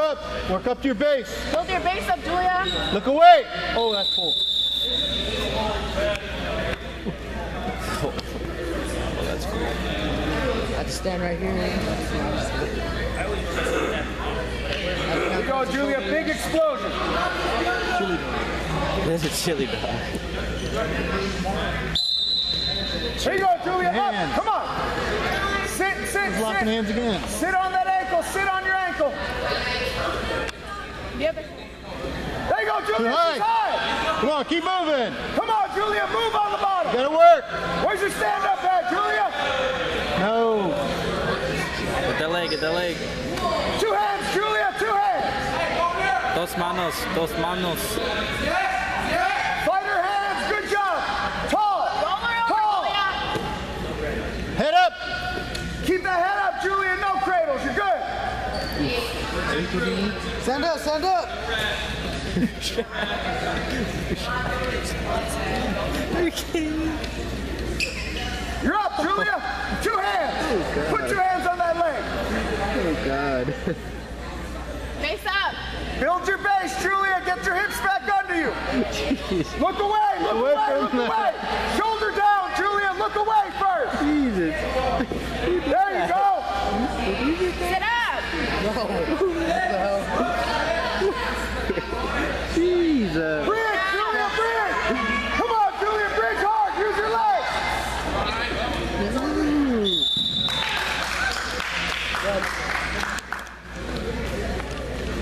up. Work up to your base. Build your base up, Julia. Look away. Oh, that's cool. Oh, that's cool. I have to stand right here. Here you go, Julia. Big explosion. There's a chili dog. Here you go, Julia. Up. Come on. Sit. Locking hands again. Sit on that ankle. Sit on your ankle. The other. There you go, Julia. High. Come on, keep moving. Come on, Julia. Move on the bottom. Gotta work. Where's your stand up at, Julia? No. Get that leg, get that leg. 2 hands, Julia. 2 hands. Dos manos, dos manos. Fighter hands. Good job. Tall. Tall. Head up. Keep that head up, Julia. No cradles. You're good. Stand up, stand up. You're up, Julia. 2 hands. Oh, Put your hands on that leg. Oh, God. Face up. Build your base, Julia. Get your hips back under you. Jeez. Look away. Look away. Look away. Shoulder down, Julia. Look away first. Jesus. There you go. Sit up. No. What the hell? Jesus. Bridge, Julia, bridge. Come on, Julia, bridge hard. Use your legs.